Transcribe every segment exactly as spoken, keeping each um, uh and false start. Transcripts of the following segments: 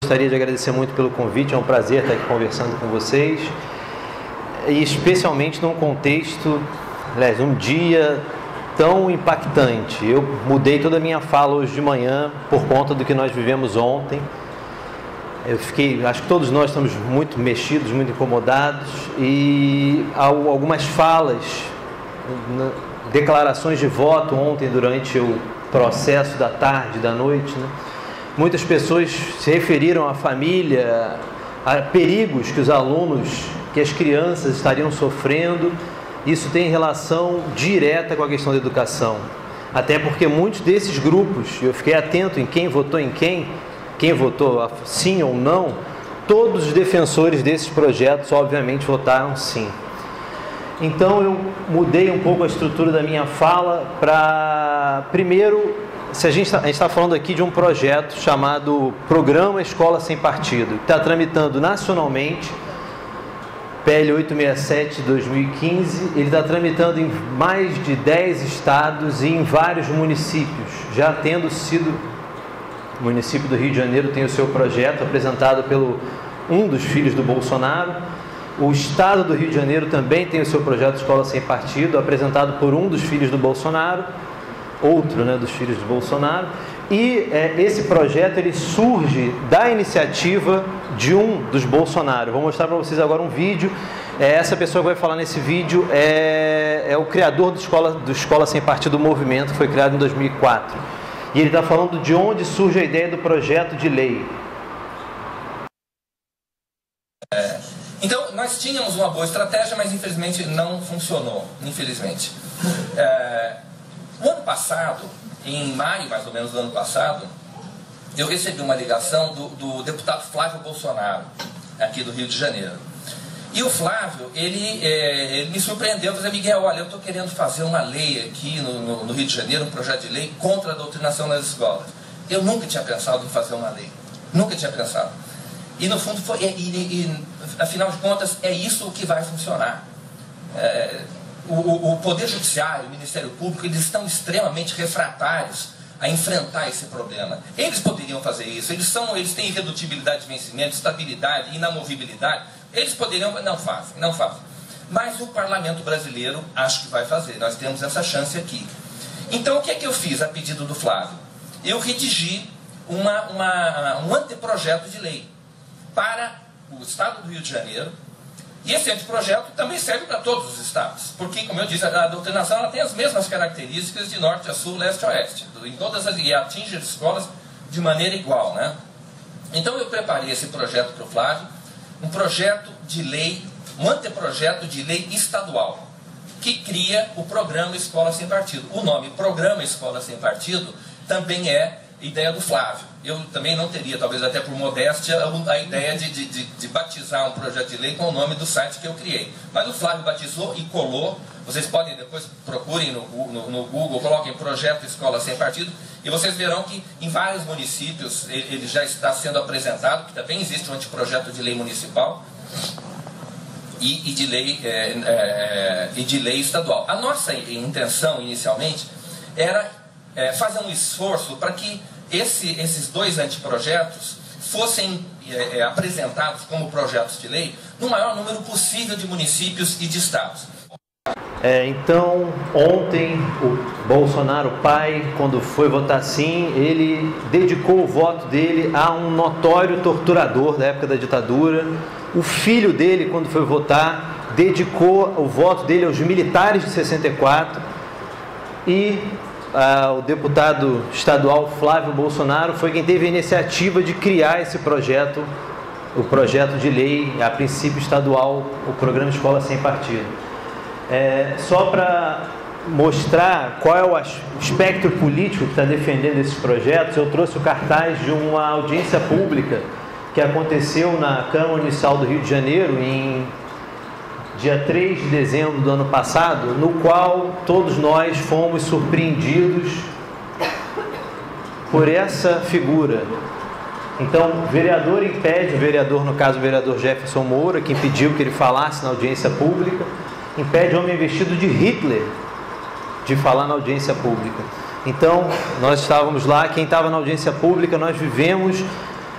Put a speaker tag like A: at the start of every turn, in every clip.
A: gostaria de agradecer muito pelo convite, é um prazer estar aqui conversando com vocês, e especialmente num contexto, aliás, um dia tão impactante. Eu mudei toda a minha fala hoje de manhã por conta do que nós vivemos ontem. Eu fiquei, acho que todos nós estamos muito mexidos, muito incomodados, e algumas falas, declarações de voto ontem durante o processo da tarde, da noite, né? Muitas pessoas se referiram à família, a perigos que os alunos, que as crianças estariam sofrendo. Isso tem relação direta com a questão da educação, até porque muitos desses grupos, eu fiquei atento em quem votou em quem, quem votou sim ou não, todos os defensores desses projetos obviamente votaram sim. Então eu mudei um pouco a estrutura da minha fala para, primeiro, se a gente está tá falando aqui de um projeto chamado Programa Escola Sem Partido, que está tramitando nacionalmente, P L oitocentos e sessenta e sete de dois mil e quinze, ele está tramitando em mais de dez estados e em vários municípios, já tendo sido, o município do Rio de Janeiro tem o seu projeto apresentado pelo um dos filhos do Bolsonaro, o estado do Rio de Janeiro também tem o seu projeto Escola Sem Partido, apresentado por um dos filhos do Bolsonaro, outro, né, dos filhos do Bolsonaro, e é, esse projeto ele surge da iniciativa de um dos Bolsonaro. Vou mostrar para vocês agora um vídeo. É, essa pessoa que vai falar nesse vídeo é, é o criador do Escola, do Escola Sem Partido Movimento, que foi criado em dois mil e quatro. E ele está falando de onde surge a ideia do projeto de lei.
B: É, então, nós tínhamos uma boa estratégia, mas infelizmente não funcionou. Infelizmente. É, o ano passado, em maio mais ou menos do ano passado, eu recebi uma ligação do, do deputado Flávio Bolsonaro, aqui do Rio de Janeiro. E o Flávio, ele, é, ele me surpreendeu, dizendo: Miguel, olha, eu estou querendo fazer uma lei aqui no, no, no Rio de Janeiro, um projeto de lei contra a doutrinação nas escolas. Eu nunca tinha pensado em fazer uma lei, nunca tinha pensado. E no fundo, foi, e, e, e, afinal de contas, é isso o que vai funcionar. É, o, o Poder Judiciário, o Ministério Público, eles estão extremamente refratários a enfrentar esse problema. Eles poderiam fazer isso, eles, são, eles têm irredutibilidade de vencimento, estabilidade, inamovibilidade. Eles poderiam, não fazem, não fazem. Mas o parlamento brasileiro acho que vai fazer, nós temos essa chance aqui. Então o que é que eu fiz a pedido do Flávio? Eu redigi uma, uma, um anteprojeto de lei para o Estado do Rio de Janeiro, e esse anteprojeto também serve para todos os estados, porque, como eu disse, a doutrinação ela tem as mesmas características de norte a sul, leste a oeste, em todas as, e atinge as escolas de maneira igual, né? Então eu preparei esse projeto para o Flávio, um projeto de lei, um anteprojeto de lei estadual, que cria o Programa Escola Sem Partido. O nome Programa Escola Sem Partido também é ideia do Flávio. Eu também não teria, talvez até por modéstia, a ideia de, de, de, de batizar um projeto de lei com o nome do site que eu criei. Mas o Flávio batizou e colou. Vocês podem depois, procurem no, no, no Google, coloquem Projeto Escola Sem Partido, e vocês verão que em vários municípios ele, ele já está sendo apresentado, que também existe um anteprojeto de lei municipal e, e, de, lei, é, é, e de lei estadual. A nossa intenção, inicialmente, era é, fazer um esforço para que esse, esses dois anteprojetos fossem é, é, apresentados como projetos de lei no maior número possível de municípios e de estados.
A: É, então, ontem, o Bolsonaro pai, quando foi votar sim, ele dedicou o voto dele a um notório torturador da época da ditadura. O filho dele, quando foi votar, dedicou o voto dele aos militares de sessenta e quatro. E ah, o deputado estadual Flávio Bolsonaro foi quem teve a iniciativa de criar esse projeto, o projeto de lei, a princípio estadual, o Programa Escola Sem Partido. É, só para mostrar qual é o espectro político que está defendendo esses projetos, eu trouxe o cartaz de uma audiência pública que aconteceu na Câmara Municipal do Rio de Janeiro em dia três de dezembro do ano passado, no qual todos nós fomos surpreendidos por essa figura. Então, o vereador impede, o vereador, no caso o vereador Jefferson Moura, que impediu que ele falasse na audiência pública, impede homem vestido de Hitler de falar na audiência pública. Então, nós estávamos lá, quem estava na audiência pública, nós vivemos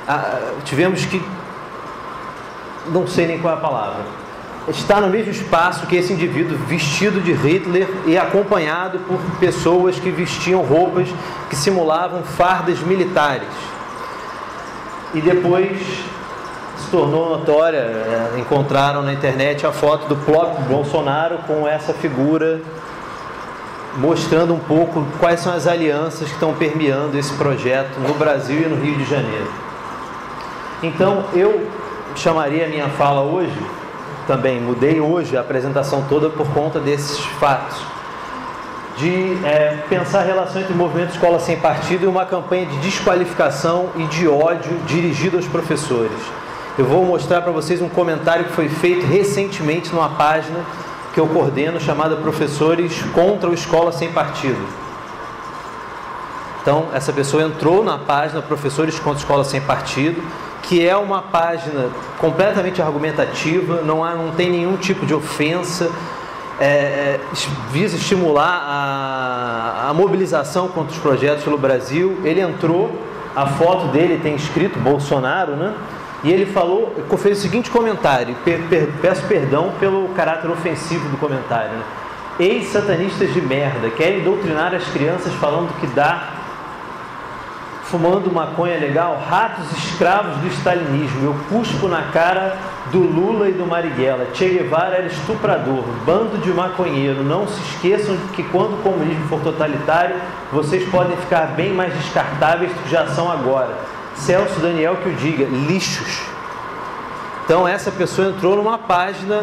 A: tivemos que, não sei nem qual é a palavra, estar no mesmo espaço que esse indivíduo vestido de Hitler e acompanhado por pessoas que vestiam roupas que simulavam fardas militares. E depois se tornou notória, é, encontraram na internet a foto do próprio Bolsonaro com essa figura, mostrando um pouco quais são as alianças que estão permeando esse projeto no Brasil e no Rio de Janeiro. Então, eu chamaria a minha fala hoje, também mudei hoje a apresentação toda por conta desses fatos, de é, pensar a relação entre o movimento Escola Sem Partido e uma campanha de desqualificação e de ódio dirigido aos professores. Eu vou mostrar para vocês um comentário que foi feito recentemente numa página que eu coordeno, chamada Professores contra o Escola Sem Partido. Então, essa pessoa entrou na página Professores contra a Escola Sem Partido, que é uma página completamente argumentativa, não, há, não tem nenhum tipo de ofensa, é, é, visa estimular a, a mobilização contra os projetos pelo Brasil. Ele entrou, a foto dele tem escrito Bolsonaro, né? E ele falou, fez o seguinte comentário, per, per, peço perdão pelo caráter ofensivo do comentário, né? Ex-satanistas de merda, querem doutrinar as crianças falando que dá, fumando maconha legal, ratos escravos do stalinismo. Eu cuspo na cara do Lula e do Marighella. Che Guevara era estuprador, bando de maconheiro. Não se esqueçam de que quando o comunismo for totalitário, vocês podem ficar bem mais descartáveis do que já são agora. Celso Daniel que o diga, lixos. Então essa pessoa entrou numa página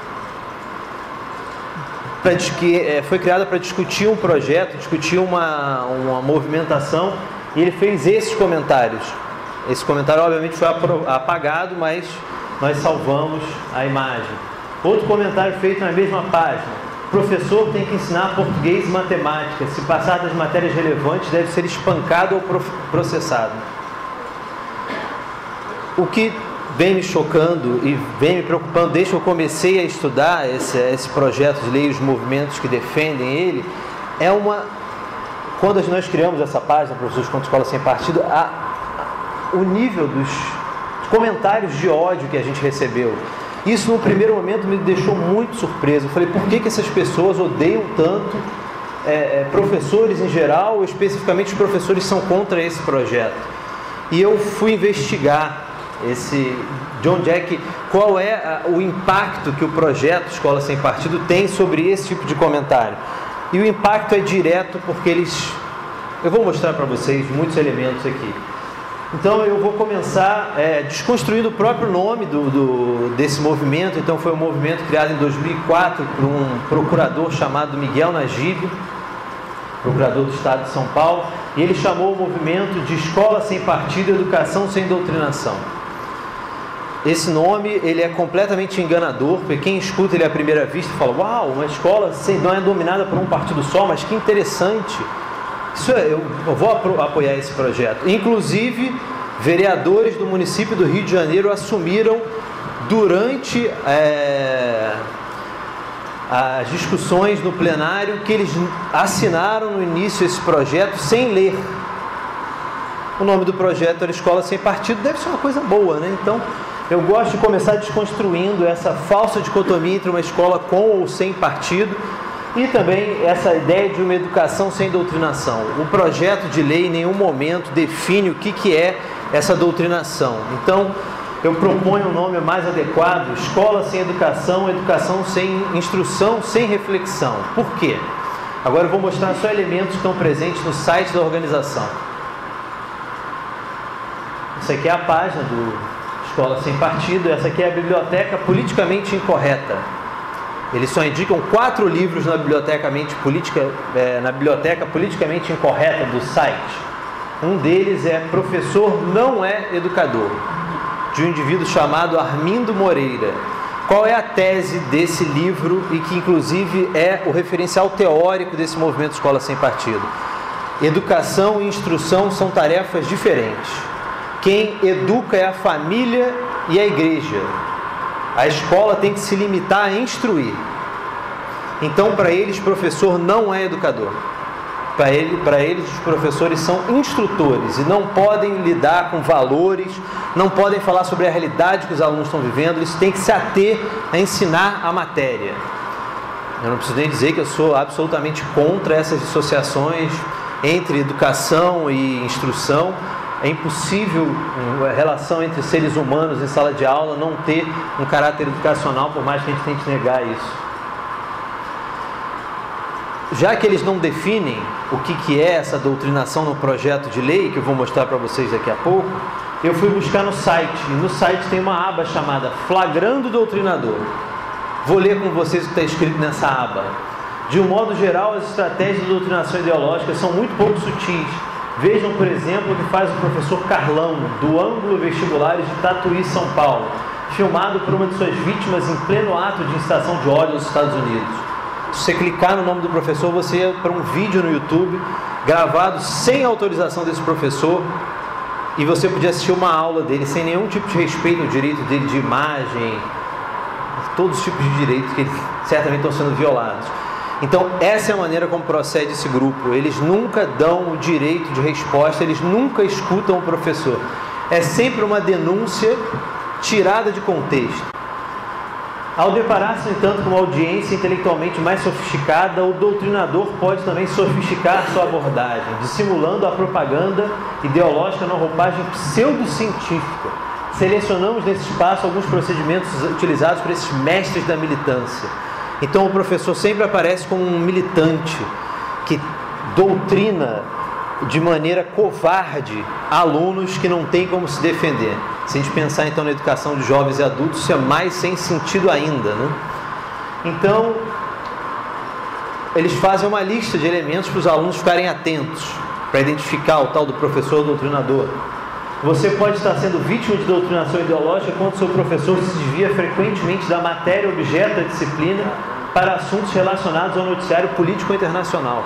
A: pra, que é, foi criada para discutir um projeto, discutir uma, uma movimentação, e ele fez esses comentários. Esse comentário obviamente foi apagado, mas nós salvamos a imagem. Outro comentário feito na mesma página: professor tem que ensinar português e matemática, se passar das matérias relevantes deve ser espancado ou processado. O que vem me chocando e vem me preocupando desde que eu comecei a estudar esse, esse projeto de lei e os movimentos que defendem ele, é uma... Quando nós criamos essa página, Professores contra a Escola Sem Partido, a, a, o nível dos comentários de ódio que a gente recebeu. Isso, no primeiro momento, me deixou muito surpreso. Eu falei, por que, que essas pessoas odeiam tanto é, é, professores em geral, ou especificamente os professores são contra esse projeto? E eu fui investigar esse, de onde é que, qual é a, o impacto que o projeto Escola Sem Partido tem sobre esse tipo de comentário. E o impacto é direto porque eles... Eu vou mostrar para vocês muitos elementos aqui. Então eu vou começar é, desconstruindo o próprio nome do, do, desse movimento. Então foi um movimento criado em dois mil e quatro por um procurador chamado Miguel Najib, procurador do Estado de São Paulo, e ele chamou o movimento de Escola Sem Partido e Educação Sem Doutrinação. Esse nome ele é completamente enganador, porque quem escuta ele à primeira vista fala, uau, uma escola não é dominada por um partido só, mas que interessante. Isso é, eu, eu vou apoiar esse projeto. Inclusive, vereadores do município do Rio de Janeiro assumiram durante é, as discussões no plenário que eles assinaram no início esse projeto sem ler. O nome do projeto era Escola Sem Partido, deve ser uma coisa boa, né? Então, eu gosto de começar desconstruindo essa falsa dicotomia entre uma escola com ou sem partido e também essa ideia de uma educação sem doutrinação. O projeto de lei em nenhum momento define o que, que é essa doutrinação. Então, eu proponho um nome mais adequado: Escola Sem Educação, Educação Sem Instrução, Sem Reflexão. Por quê? Agora eu vou mostrar só elementos que estão presentes no site da organização. Essa aqui é a página do Escola Sem Partido, essa aqui é a biblioteca politicamente incorreta. Eles só indicam quatro livros na biblioteca, politica, é, na biblioteca politicamente incorreta do site. Um deles é Professor Não é Educador, de um indivíduo chamado Armindo Moreira. Qual é a tese desse livro e que inclusive é o referencial teórico desse movimento Escola Sem Partido? Educação e instrução são tarefas diferentes. Quem educa é a família e a igreja. A escola tem que se limitar a instruir. Então, para eles, professor não é educador. Para ele, para eles, os professores são instrutores e não podem lidar com valores, não podem falar sobre a realidade que os alunos estão vivendo, eles têm que se ater a ensinar a matéria. Eu não preciso nem dizer que eu sou absolutamente contra essas dissociações entre educação e instrução. É impossível a relação entre seres humanos em sala de aula não ter um caráter educacional, por mais que a gente tente negar isso. Já que eles não definem o que, que é essa doutrinação no projeto de lei, que eu vou mostrar para vocês daqui a pouco, eu fui buscar no site, e no site tem uma aba chamada Flagrando Doutrinador. Vou ler com vocês o que está escrito nessa aba. De um modo geral, as estratégias de doutrinação ideológica são muito pouco sutis. Vejam, por exemplo, o que faz o professor Carlão, do Ângulo Vestibulares de Tatuí, São Paulo, filmado por uma de suas vítimas em pleno ato de incitação de ódio nos Estados Unidos. Se você clicar no nome do professor, você ia para um vídeo no YouTube gravado sem autorização desse professor e você podia assistir uma aula dele sem nenhum tipo de respeito ao direito dele de imagem, todos os tipos de direitos que certamente estão sendo violados. Então, essa é a maneira como procede esse grupo. Eles nunca dão o direito de resposta, eles nunca escutam o professor. É sempre uma denúncia tirada de contexto. Ao deparar-se, no entanto, com uma audiência intelectualmente mais sofisticada, o doutrinador pode também sofisticar sua abordagem, dissimulando a propaganda ideológica na roupagem pseudocientífica. Selecionamos nesse espaço alguns procedimentos utilizados por esses mestres da militância. Então, o professor sempre aparece como um militante que doutrina de maneira covarde alunos que não têm como se defender. Se a gente pensar então na educação de jovens e adultos, isso é mais sem sentido ainda, né? Então, eles fazem uma lista de elementos para os alunos ficarem atentos, para identificar o tal do professor doutrinador. Você pode estar sendo vítima de doutrinação ideológica quando seu professor se desvia frequentemente da matéria objeto da disciplina para assuntos relacionados ao noticiário político internacional.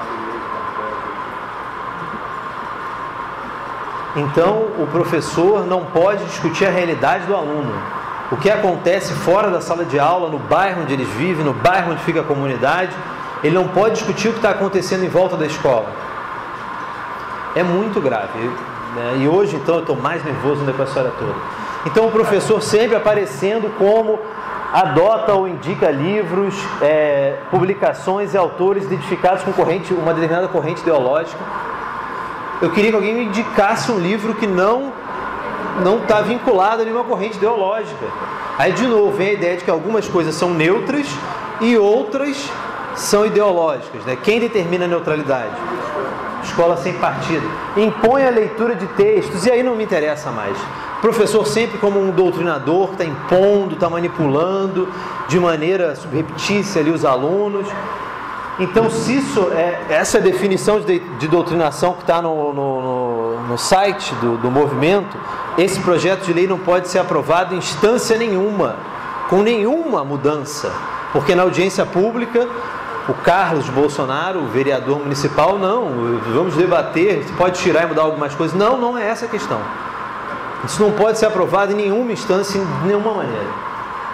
A: Então, o professor não pode discutir a realidade do aluno. O que acontece fora da sala de aula, no bairro onde eles vivem, no bairro onde fica a comunidade, ele não pode discutir o que está acontecendo em volta da escola. É muito grave. Né? E hoje, então, eu estou mais nervoso ainda com a história toda. Então, o professor sempre aparecendo como adota ou indica livros, é, publicações e autores identificados com corrente, uma determinada corrente ideológica. Eu queria que alguém me indicasse um livro que não não está vinculado a nenhuma corrente ideológica. Aí, de novo, vem a ideia de que algumas coisas são neutras e outras são ideológicas. Né? Quem determina a neutralidade? Escola sem partido. Impõe a leitura de textos, e aí não me interessa mais. Professor sempre como um doutrinador, que está impondo, está manipulando de maneira subreptícia ali os alunos. Então, se isso é essa definição de, de doutrinação que está no, no, no, no site do, do movimento, esse projeto de lei não pode ser aprovado em instância nenhuma, com nenhuma mudança, porque na audiência pública, o Carlos Bolsonaro, o vereador municipal, não, vamos debater, você pode tirar e mudar algumas coisas. Não, não é essa a questão. Isso não pode ser aprovado em nenhuma instância, de nenhuma maneira.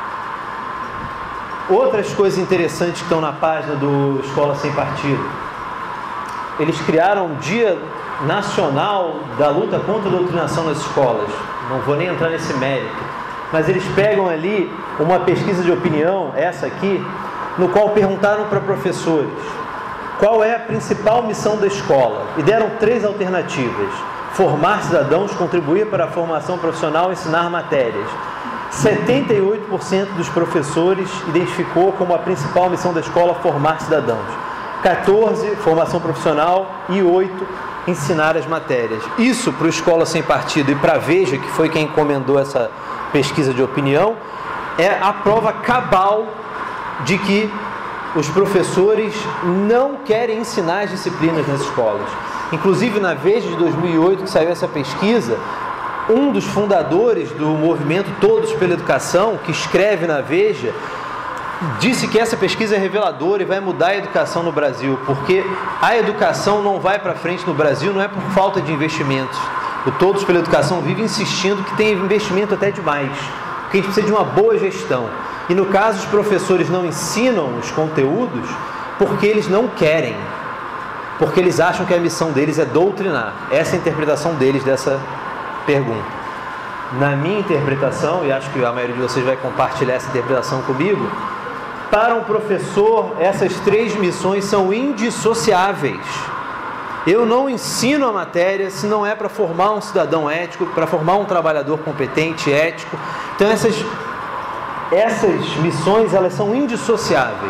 A: Outras coisas interessantes que estão na página do Escola Sem Partido. Eles criaram um Dia Nacional da Luta contra a Doutrinação nas Escolas. Não vou nem entrar nesse mérito. Mas eles pegam ali uma pesquisa de opinião, essa aqui, no qual perguntaram para professores qual é a principal missão da escola. E deram três alternativas. Formar cidadãos, contribuir para a formação profissional, ensinar matérias. setenta e oito por cento dos professores identificou como a principal missão da escola formar cidadãos. quatorze por cento formação profissional e oito por cento ensinar as matérias. Isso para o Escola Sem Partido e para a Veja, que foi quem encomendou essa pesquisa de opinião, é a prova cabal de que os professores não querem ensinar as disciplinas nas escolas. Inclusive, na Veja de dois mil e oito, que saiu essa pesquisa, um dos fundadores do movimento Todos pela Educação, que escreve na Veja, disse que essa pesquisa é reveladora e vai mudar a educação no Brasil, porque a educação não vai para frente no Brasil, não é por falta de investimentos. O Todos pela Educação vive insistindo que tem investimento até demais, que a gente precisa de uma boa gestão. E no caso, os professores não ensinam os conteúdos porque eles não querem. porque eles acham que a missão deles é doutrinar. Essa é a interpretação deles dessa pergunta. Na minha interpretação, e acho que a maioria de vocês vai compartilhar essa interpretação comigo, para um professor, essas três missões são indissociáveis. Eu não ensino a matéria se não é para formar um cidadão ético, para formar um trabalhador competente, ético. Então essas, essas missões, elas são indissociáveis.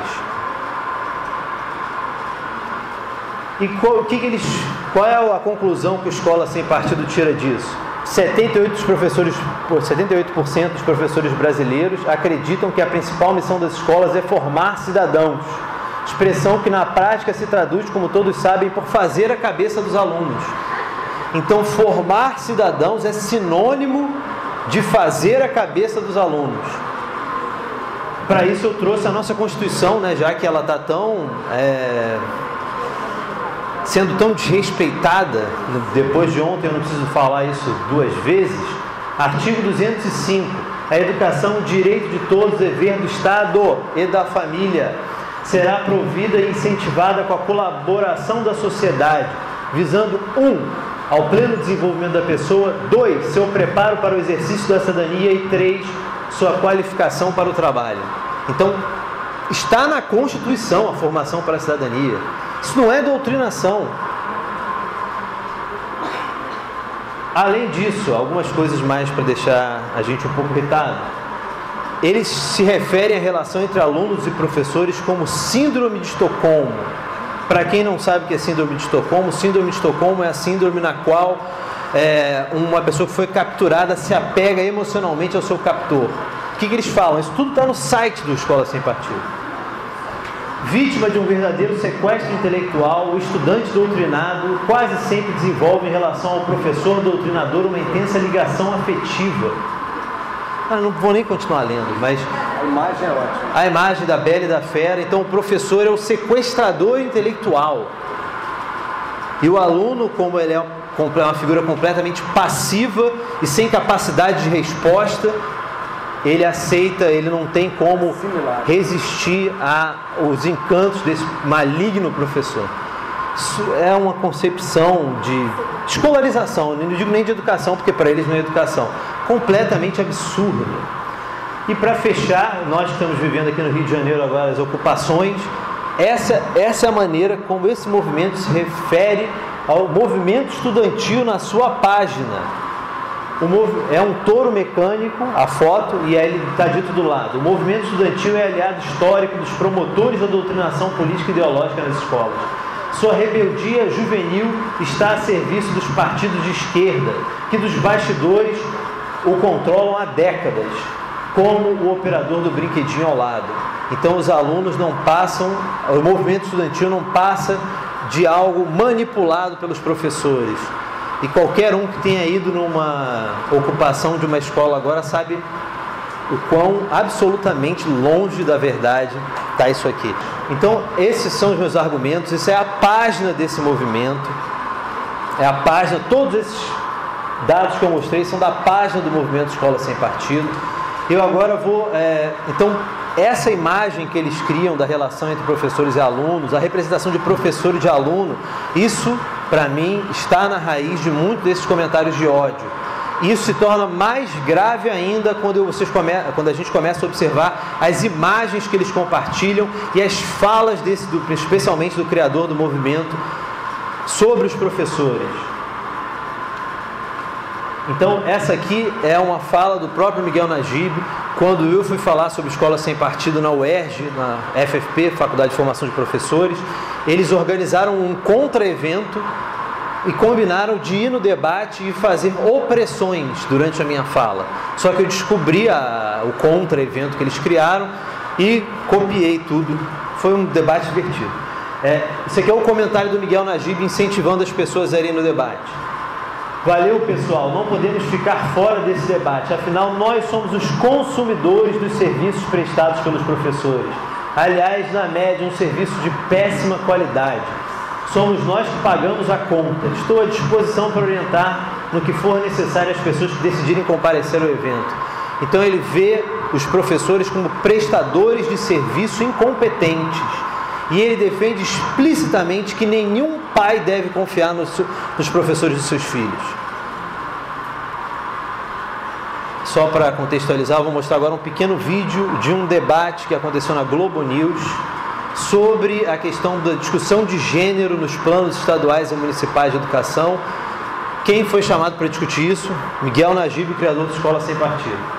A: E qual, o que que eles, qual é a conclusão que a Escola Sem Partido tira disso? setenta e oito por cento dos professores, setenta e oito por cento dos professores brasileiros acreditam que a principal missão das escolas é formar cidadãos. Expressão que na prática se traduz, como todos sabem, por fazer a cabeça dos alunos. Então, formar cidadãos é sinônimo de fazer a cabeça dos alunos. Para isso eu trouxe a nossa Constituição, né, já que ela está tão... É, sendo tão desrespeitada, depois de ontem eu não preciso falar isso duas vezes. Artigo duzentos e cinco. A educação, direito de todos, dever do Estado e da família, será provida e incentivada com a colaboração da sociedade, visando um, ao pleno desenvolvimento da pessoa, dois, seu preparo para o exercício da cidadania e três, sua qualificação para o trabalho. Então, está na Constituição a formação para a cidadania. Isso não é doutrinação. Além disso, algumas coisas mais para deixar a gente um pouco irritado. Eles se referem à relação entre alunos e professores como síndrome de Estocolmo. Para quem não sabe o que é síndrome de Estocolmo, síndrome de Estocolmo é a síndrome na qual é, uma pessoa que foi capturada se apega emocionalmente ao seu captor. O que, que eles falam? Isso tudo está no site do Escola Sem Partido. Vítima de um verdadeiro sequestro intelectual, o estudante doutrinado quase sempre desenvolve em relação ao professor doutrinador uma intensa ligação afetiva. Ah, não vou nem continuar lendo, mas...
C: A imagem é ótima.
A: A imagem da Bela e da Fera. Então o professor é o sequestrador intelectual. E o aluno, como ele é uma figura completamente passiva e sem capacidade de resposta, ele aceita, ele não tem como resistir aos encantos desse maligno professor. Isso é uma concepção de escolarização, não digo nem de educação, porque para eles não é educação, completamente absurda. E para fechar, nós que estamos vivendo aqui no Rio de Janeiro agora as ocupações, essa, essa é a maneira como esse movimento se refere ao movimento estudantil na sua página. O mov... É um touro mecânico, a foto, e aí ele está dito do lado. O movimento estudantil é aliado histórico dos promotores da doutrinação política e ideológica nas escolas. Sua rebeldia juvenil está a serviço dos partidos de esquerda, que dos bastidores o controlam há décadas, como o operador do brinquedinho ao lado. Então os alunos não passam, o movimento estudantil não passa de algo manipulado pelos professores. E qualquer um que tenha ido numa ocupação de uma escola agora sabe o quão absolutamente longe da verdade está isso aqui. Então, esses são os meus argumentos, isso é a página desse movimento, é a página, todos esses dados que eu mostrei são da página do movimento Escola Sem Partido. Eu agora vou, é, então, essa imagem que eles criam da relação entre professores e alunos, a representação de professor e de aluno, isso, para mim, está na raiz de muitos desses comentários de ódio. Isso se torna mais grave ainda quando, vocês come... quando a gente começa a observar as imagens que eles compartilham e as falas, desse, do, especialmente do criador do movimento, sobre os professores. Então, essa aqui é uma fala do próprio Miguel Najib, quando eu fui falar sobre Escola Sem Partido na U E R J, na F F P, Faculdade de Formação de Professores. Eles organizaram um contra-evento e combinaram de ir no debate e fazer opressões durante a minha fala. Só que eu descobri a, o contra-evento que eles criaram e copiei tudo. Foi um debate divertido. É, esse aqui é o comentário do Miguel Najib incentivando as pessoas a irem no debate. Valeu, pessoal, não podemos ficar fora desse debate, afinal nós somos os consumidores dos serviços prestados pelos professores. Aliás, na média, um serviço de péssima qualidade. Somos nós que pagamos a conta. Estou à disposição para orientar no que for necessário as pessoas que decidirem comparecer ao evento. Então ele vê os professores como prestadores de serviço incompetentes E ele defende explicitamente que nenhum pai deve confiar nos, nos professores de seus filhos. Só para contextualizar, eu vou mostrar agora um pequeno vídeo de um debate que aconteceu na Globo News sobre a questão da discussão de gênero nos planos estaduais e municipais de educação. Quem foi chamado para discutir isso? Miguel Najib, criador do Escola Sem Partido.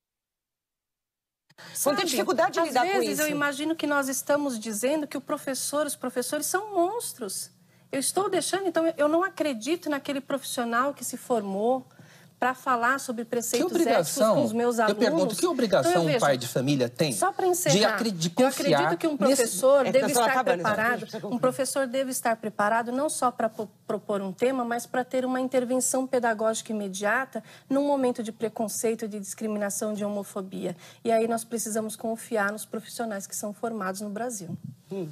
C: Vão ter dificuldade de lidar com isso.
D: Às vezes eu imagino que nós estamos dizendo que o professor, os professores são monstros. Eu estou deixando, então eu não acredito naquele profissional que se formou para falar sobre preceitos éticos com os meus alunos.
C: Eu pergunto, que obrigação então, vejo, um pai de família tem
D: só para encerrar,
C: de, de
D: eu acredito que um professor
C: nesse...
D: deve estar acabando, preparado, um professor deve estar preparado não só para propor um tema, mas para ter uma intervenção pedagógica imediata num momento de preconceito, de discriminação, de homofobia. E aí nós precisamos confiar nos profissionais que são formados no Brasil.
C: Hum.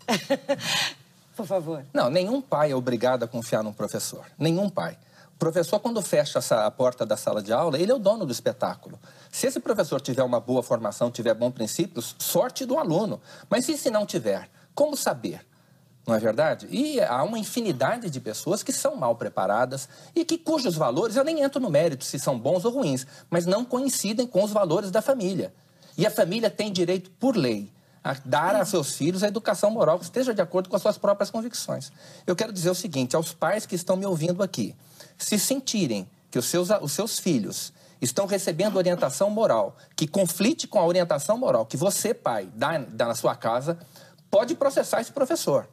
C: Por favor. Não, nenhum pai é obrigado a confiar num professor. Nenhum pai. O professor, quando fecha a porta da sala de aula, ele é o dono do espetáculo. Se esse professor tiver uma boa formação, tiver bons princípios, sorte do aluno. Mas e se não tiver? Como saber? Não é verdade? E há uma infinidade de pessoas que são mal preparadas e que, cujos valores, eu nem entro no mérito se são bons ou ruins, mas não coincidem com os valores da família. E a família tem direito, por lei, a dar a seus filhos a educação moral que esteja de acordo com as suas próprias convicções. Eu quero dizer o seguinte, aos pais que estão me ouvindo aqui, se sentirem que os seus, os seus filhos estão recebendo orientação moral que conflite com a orientação moral que você, pai, dá, dá na sua casa, pode processar esse professor.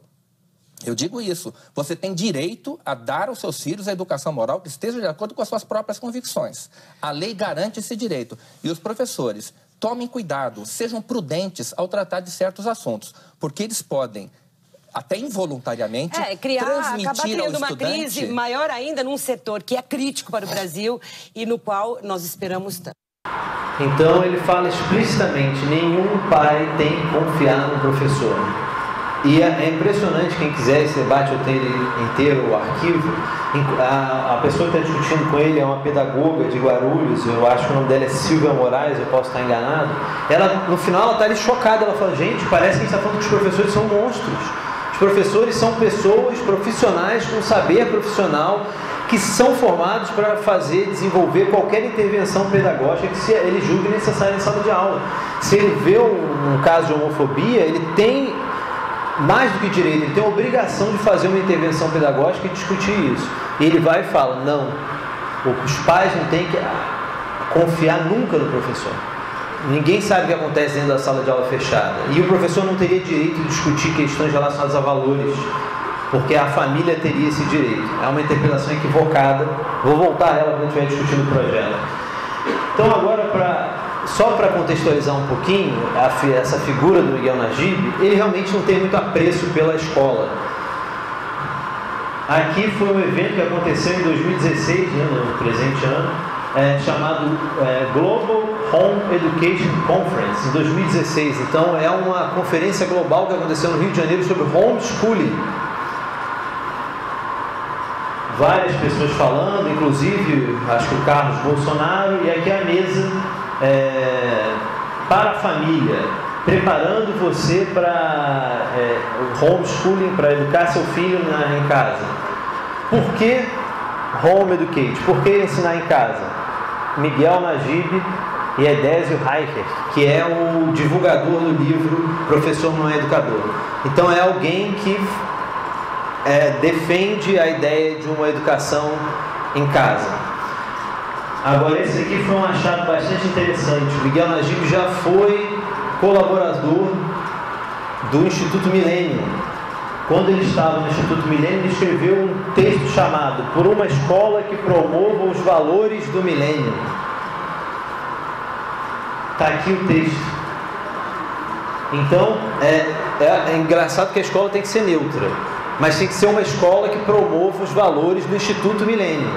C: Eu digo isso, você tem direito a dar aos seus filhos a educação moral que esteja de acordo com as suas próprias convicções. A lei garante esse direito. E os professores, tomem cuidado, sejam prudentes ao tratar de certos assuntos, porque eles podem, até involuntariamente,
E: é, criar,
C: transmitir
E: acabar criando
C: ao
E: uma
C: estudante...
E: crise maior ainda num setor que é crítico para o Brasil e no qual nós esperamos tanto.
A: Então ele fala explicitamente, nenhum pai tem que confiar no professor. E é impressionante, quem quiser esse debate, eu tenho ele inteiro, o arquivo, a, a pessoa que está discutindo com ele é uma pedagoga de Guarulhos, eu acho que o nome dela é Silvia Moraes, eu posso estar enganado. Ela, no final, ela está ali chocada, ela fala, gente, parece que a gente está falando que os professores são monstros. Os professores são pessoas profissionais com saber profissional que são formados para fazer, desenvolver qualquer intervenção pedagógica que se ele julgue necessária em sala de aula. Se ele vê um, um caso de homofobia, ele tem, mais do que direito, ele tem a obrigação de fazer uma intervenção pedagógica e discutir isso. E ele vai e fala, não, os pais não têm que confiar nunca no professor. Ninguém sabe o que acontece dentro da sala de aula fechada. E o professor não teria direito de discutir questões relacionadas a valores, porque a família teria esse direito. É uma interpretação equivocada. Vou voltar a ela quando estiver discutindo o projeto. Então agora, pra, só para contextualizar um pouquinho a, essa figura do Miguel Najib, ele realmente não tem muito apreço pela escola. Aqui foi um evento que aconteceu em dois mil e dezesseis, né, no presente ano, é, chamado é, Global Home Education Conference, em dois mil e dezesseis. Então é uma conferência global que aconteceu no Rio de Janeiro sobre homeschooling. Várias pessoas falando, inclusive, acho que o Carlos Bolsonaro, e aqui a mesa é, para a família, preparando você para é, o homeschooling, para educar seu filho na, em casa. Por que home educate? Por que ensinar em casa? Miguel Najib e Edésio Reichert, que é o divulgador do livro Professor Não é Educador. Então é alguém que É, defende a ideia de uma educação em casa. Agora, esse aqui foi um achado bastante interessante. Miguel Najib já foi colaborador do Instituto Millennium. Quando ele estava no Instituto Millennium, ele escreveu um texto chamado Por uma Escola que Promova os Valores do Millennium. Está aqui o texto. Então, é, é, é engraçado que a escola tem que ser neutra, mas tem que ser uma escola que promova os valores do Instituto Millennium.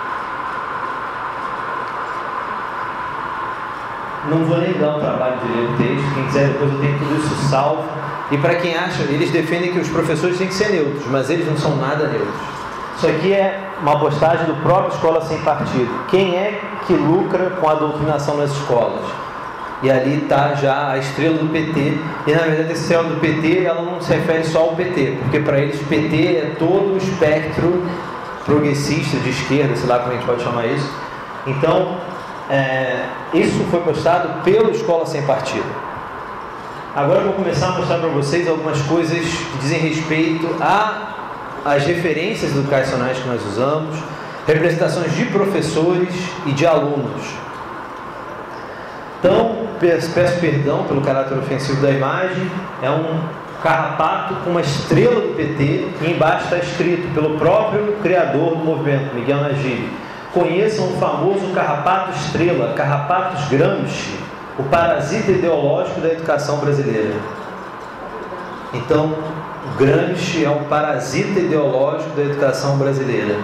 A: Não vou nem dar o trabalho de ler o texto, quem quiser depois eu tenho tudo isso salvo. E para quem acha, eles defendem que os professores têm que ser neutros, mas eles não são nada neutros. Isso aqui é uma postagem do próprio Escola Sem Partido. Quem é que lucra com a doutrinação nas escolas? e ali está já a estrela do P T, e na verdade a estrela do P T ela não se refere só ao P T, porque para eles P T é todo o espectro progressista de esquerda, sei lá como a gente pode chamar isso. Então, é, isso foi postado pelo Escola Sem Partido. Agora eu vou começar a mostrar para vocês algumas coisas que dizem respeito às referências educacionais que nós usamos, representações de professores e de alunos. Então, peço perdão pelo caráter ofensivo da imagem, é um carrapato com uma estrela do P T e embaixo está escrito pelo próprio criador do movimento, Miguel Nagibe: conheçam o famoso carrapato estrela, Carrapatos Gramsci, o parasita ideológico da educação brasileira. Então, o Gramsci é um parasita ideológico da educação brasileira.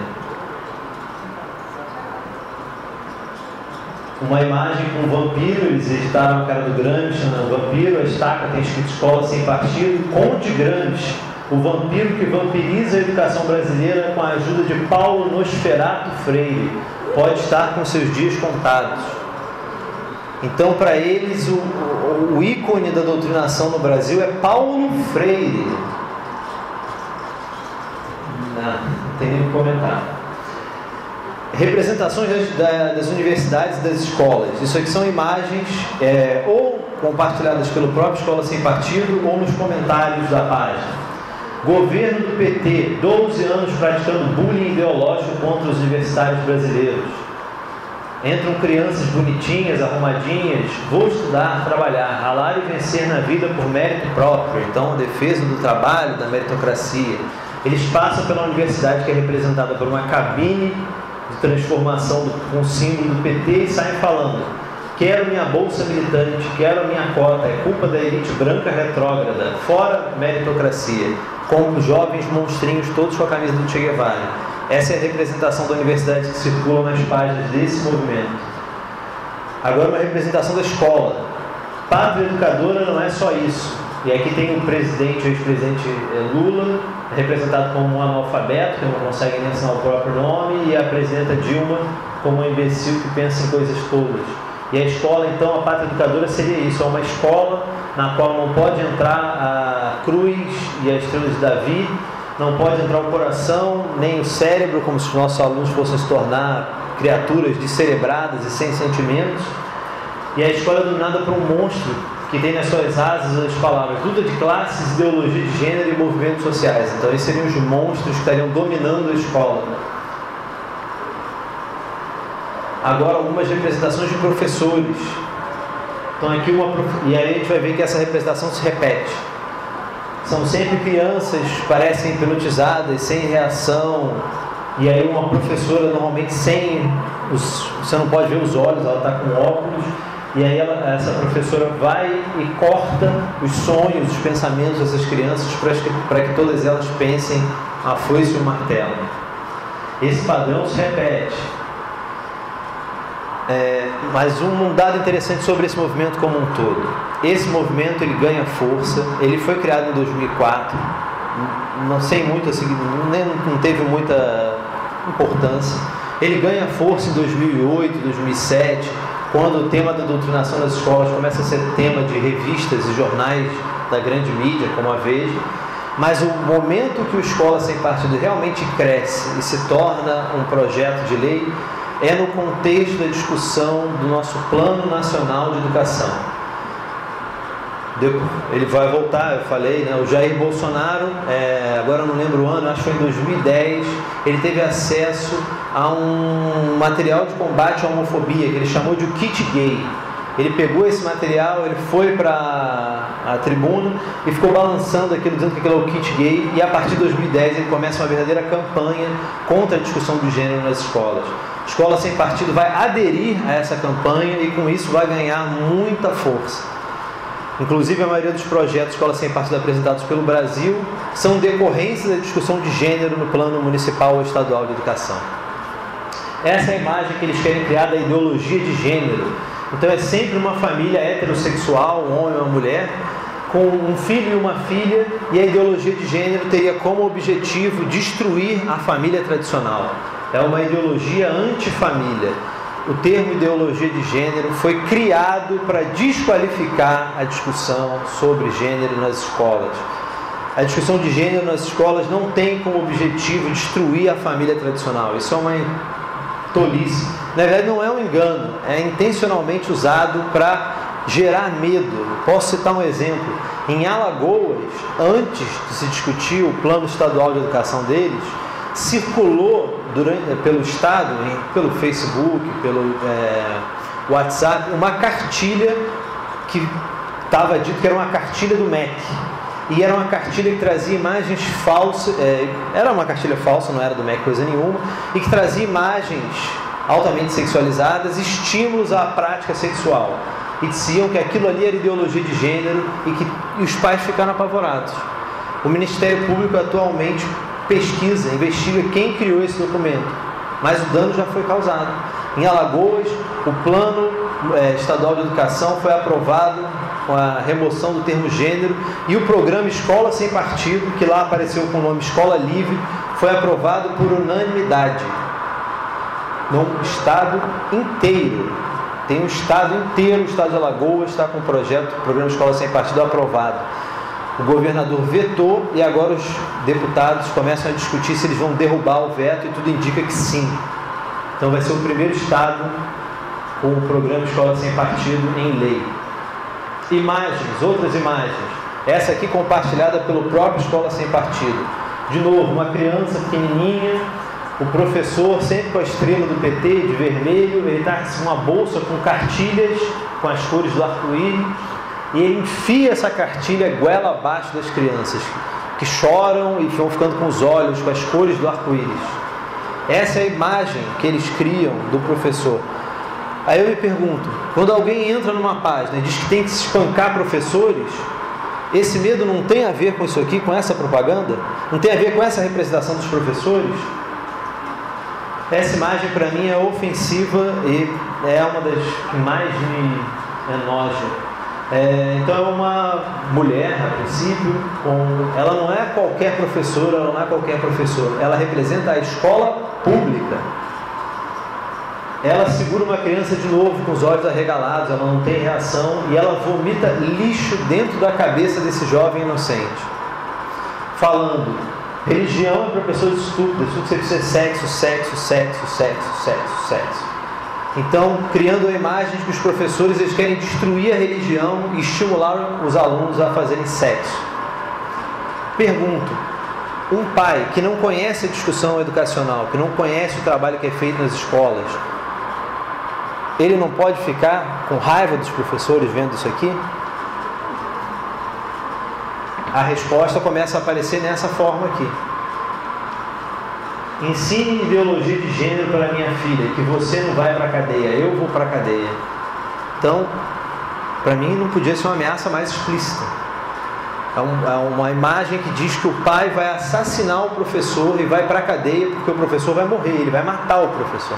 A: Uma imagem com um vampiro, eles editaram a cara do Gramsci no vampiro, a estaca tem escrito Escola Sem Partido, Conde Gramsci, o vampiro que vampiriza a educação brasileira com a ajuda de Paulo Nosferato Freire, pode estar com seus dias contados. Então, para eles, o, o, o ícone da doutrinação no Brasil é Paulo Freire. Não, não tem nem o que comentar. Representações das, das universidades e das escolas. Isso aqui são imagens é, ou compartilhadas pelo próprio Escola Sem Partido ou nos comentários da página. Governo do P T, doze anos praticando bullying ideológico contra os universitários brasileiros. Entram crianças bonitinhas, arrumadinhas, vou estudar, trabalhar, ralar e vencer na vida por mérito próprio. Então, a defesa do trabalho, da meritocracia. Eles passam pela universidade que é representada por uma cabine de transformação do, com o símbolo do P T e saem falando: quero minha bolsa militante, quero minha cota, é culpa da elite branca retrógrada, fora meritocracia, com jovens monstrinhos todos com a camisa do Che Guevara. Essa é a representação da universidade que circula nas páginas desse movimento. Agora, uma representação da escola. Pátria educadora não é só isso. E aqui tem o presidente, o ex-presidente Lula, representado como um analfabeto, que não consegue nem assinar o próprio nome, e a presidenta Dilma como um imbecil que pensa em coisas tolas. E a escola, então, a pátria educadora seria isso: é uma escola na qual não pode entrar a cruz e a estrela de Davi, não pode entrar o coração, nem o cérebro, como se os nossos alunos fossem se tornar criaturas descerebradas e sem sentimentos. E a escola é dominada por um monstro que tem nas suas asas as palavras luta de classes, ideologia de gênero e movimentos sociais. Então esses seriam os monstros que estariam dominando a escola. Agora, algumas representações de professores. Então aqui uma e aí a gente vai ver que essa representação se repete. São sempre crianças, parecem hipnotizadas, sem reação, e aí uma professora normalmente sem os, você não pode ver os olhos, ela está com óculos, e aí ela, essa professora vai e corta os sonhos, os pensamentos dessas crianças para que, para que todas elas pensem a foice e o martelo. Esse padrão se repete. É, mas um dado interessante sobre esse movimento como um todo: esse movimento ele ganha força, ele foi criado em dois mil e quatro, não sei muito assim, nem, não teve muita importância. Ele ganha força em dois mil e oito, dois mil e sete, quando o tema da doutrinação das escolas começa a ser tema de revistas e jornais da grande mídia, como a Veja. Mas o momento que o Escola Sem Partido realmente cresce e se torna um projeto de lei é no contexto da discussão do nosso Plano Nacional de Educação. Ele vai voltar, eu falei, né? O Jair Bolsonaro, é, agora eu não lembro o ano, acho que foi em dois mil e dez, ele teve acesso a um material de combate à homofobia, que ele chamou de o kit gay. Ele pegou esse material, ele foi para a tribuna e ficou balançando aquilo, dizendo que aquilo é o kit gay, e a partir de dois mil e dez ele começa uma verdadeira campanha contra a discussão de gênero nas escolas. A Escola Sem Partido vai aderir a essa campanha e com isso vai ganhar muita força. Inclusive a maioria dos projetos Escola Sem Partido apresentados pelo Brasil são decorrências da discussão de gênero no plano municipal ou estadual de educação. Essa é a imagem que eles querem criar da ideologia de gênero. Então é sempre uma família heterossexual, um homem e uma mulher, com um filho e uma filha, e a ideologia de gênero teria como objetivo destruir a família tradicional. É uma ideologia antifamília. o termo ideologia de gênero foi criado para desqualificar a discussão sobre gênero nas escolas. A discussão de gênero nas escolas não tem como objetivo destruir a família tradicional. Isso é uma tolice. Na verdade, não é um engano, é intencionalmente usado para gerar medo. Posso citar um exemplo. Em Alagoas, antes de se discutir o plano estadual de educação deles, circulou durante, pelo Estado, pelo Facebook, pelo é, WhatsApp, uma cartilha que estava dito que era uma cartilha do M E C. E era uma cartilha que trazia imagens falsas, é, era uma cartilha falsa, não era do M E C coisa nenhuma, e que trazia imagens altamente sexualizadas, estímulos à prática sexual. E diziam que aquilo ali era ideologia de gênero e que e os pais ficaram apavorados. O Ministério Público atualmente pesquisa, investiga quem criou esse documento, mas o dano já foi causado. Em Alagoas, o Plano é, Estadual de Educação foi aprovado com a remoção do termo gênero, e o programa Escola Sem Partido, que lá apareceu com o nome Escola Livre, foi aprovado por unanimidade no estado inteiro. Tem um estado inteiro, o estado de Alagoas está com o projeto, o programa Escola Sem Partido aprovado. O governador vetou e agora os deputados começam a discutir se eles vão derrubar o veto, e tudo indica que sim. Então vai ser o primeiro estado com o programa Escola Sem Partido em lei. Imagens, outras imagens. Essa aqui compartilhada pelo próprio Escola Sem Partido. De novo, uma criança pequenininha, o professor sempre com a estrela do P T de vermelho, ele está com uma bolsa com cartilhas com as cores do arco-íris, e ele enfia essa cartilha goela abaixo das crianças, que choram e vão ficando com os olhos com as cores do arco-íris. Essa é a imagem que eles criam do professor. Aí eu me pergunto, quando alguém entra numa página e diz que tem que se espancar professores, esse medo não tem a ver com isso aqui, com essa propaganda? Não tem a ver com essa representação dos professores? Essa imagem para mim é ofensiva e é uma das que mais me enoja. É, então é uma mulher, a princípio, com, ela não é qualquer professora, ela não é qualquer professora, ela representa a escola pública. Ela segura uma criança de novo com os olhos arregalados, ela não tem reação, e ela vomita lixo dentro da cabeça desse jovem inocente, falando: religião é para pessoas estúpidas, tudo que você precisa é sexo, sexo, sexo, sexo, sexo, sexo. Então, criando a imagem de que os professores eles querem destruir a religião e estimular os alunos a fazerem sexo. Pergunto, um pai que não conhece a discussão educacional, que não conhece o trabalho que é feito nas escolas, ele não pode ficar com raiva dos professores vendo isso aqui? A resposta começa a aparecer nessa forma aqui. Ensine ideologia de gênero para minha filha, que você não vai para a cadeia, eu vou para a cadeia. Então, para mim não podia ser uma ameaça mais explícita. É, um, é uma imagem que diz que o pai vai assassinar o professor e vai para a cadeia porque o professor vai morrer, ele vai matar o professor.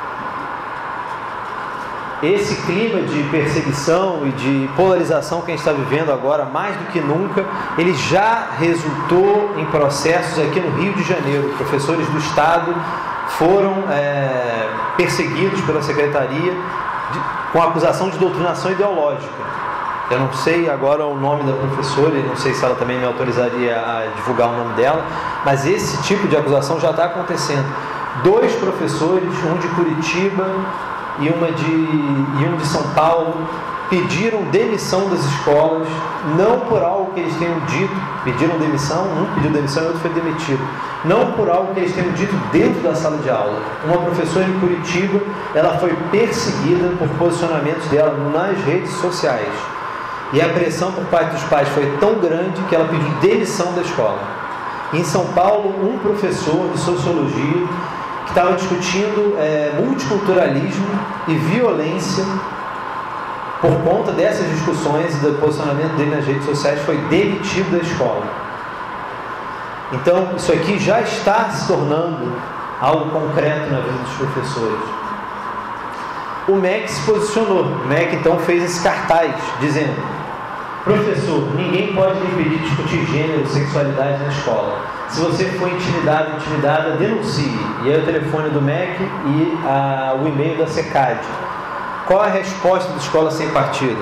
A: Esse clima de perseguição e de polarização que a gente está vivendo agora, mais do que nunca, ele já resultou em processos aqui no Rio de Janeiro. Professores do Estado foram é, perseguidos pela Secretaria de, com acusação de doutrinação ideológica. Eu não sei agora o nome da professora e não sei se ela também me autorizaria a divulgar o nome dela, mas esse tipo de acusação já está acontecendo. Dois professores, um de Curitiba e, uma de, e um de São Paulo, pediram demissão das escolas, não por algo que eles tenham dito, pediram demissão, um pediu demissão e o outro foi demitido, não por algo que eles tenham dito dentro da sala de aula. Uma professora em Curitiba, ela foi perseguida por posicionamentos dela nas redes sociais, e a pressão por parte dos pais foi tão grande que ela pediu demissão da escola. Em São Paulo, um professor de sociologia que estava discutindo é, multiculturalismo e violência por conta dessas discussões e do posicionamento dele nas redes sociais foi demitido da escola. Então, isso aqui já está se tornando algo concreto na vida dos professores. O M E C se posicionou. O M E C, então, fez esse cartaz dizendo: Professor, ninguém pode lhe impedir de discutir gênero, sexualidade na escola. Se você for intimidado, intimidada, denuncie. E aí o telefone do M E C e a, o e-mail da SECAD. Qual a resposta da Escola Sem Partido?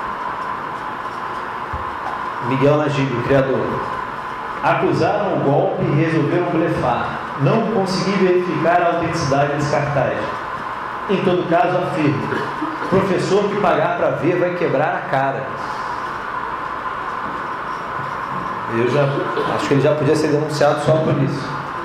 A: Miguel Najib, criador. Acusaram o golpe e resolveram blefar. Não consegui verificar a autenticidade desse cartaz. Em todo caso, afirmo. Professor que pagar para ver vai quebrar a cara. Eu já acho que ele já podia ser denunciado só por isso.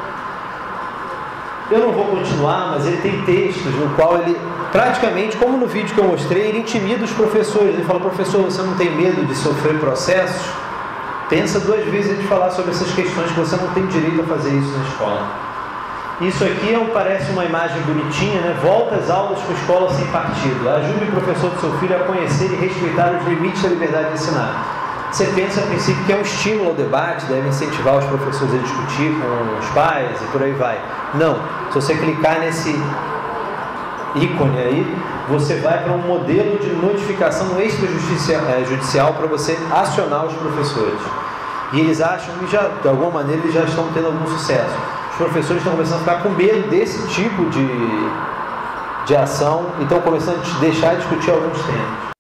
A: Eu não vou continuar, mas ele tem textos no qual ele, praticamente, como no vídeo que eu mostrei, ele intimida os professores. Ele fala, professor, você não tem medo de sofrer processos? Pensa duas vezes antes de falar sobre essas questões, que você não tem direito a fazer isso na escola. Isso aqui é, parece uma imagem bonitinha, né? Volta às aulas com escola sem partido. Ajude o professor do seu filho a conhecer e respeitar os limites da liberdade de ensinar. Você pensa, a princípio, que é um estímulo ao debate, deve incentivar os professores a discutir com os pais e por aí vai. Não. Se você clicar nesse ícone aí, você vai para um modelo de notificação extrajudicial para você acionar os professores. E eles acham que, já, de alguma maneira, eles já estão tendo algum sucesso. Os professores estão começando a ficar com medo desse tipo de, de ação e estão começando a deixar de discutir alguns temas.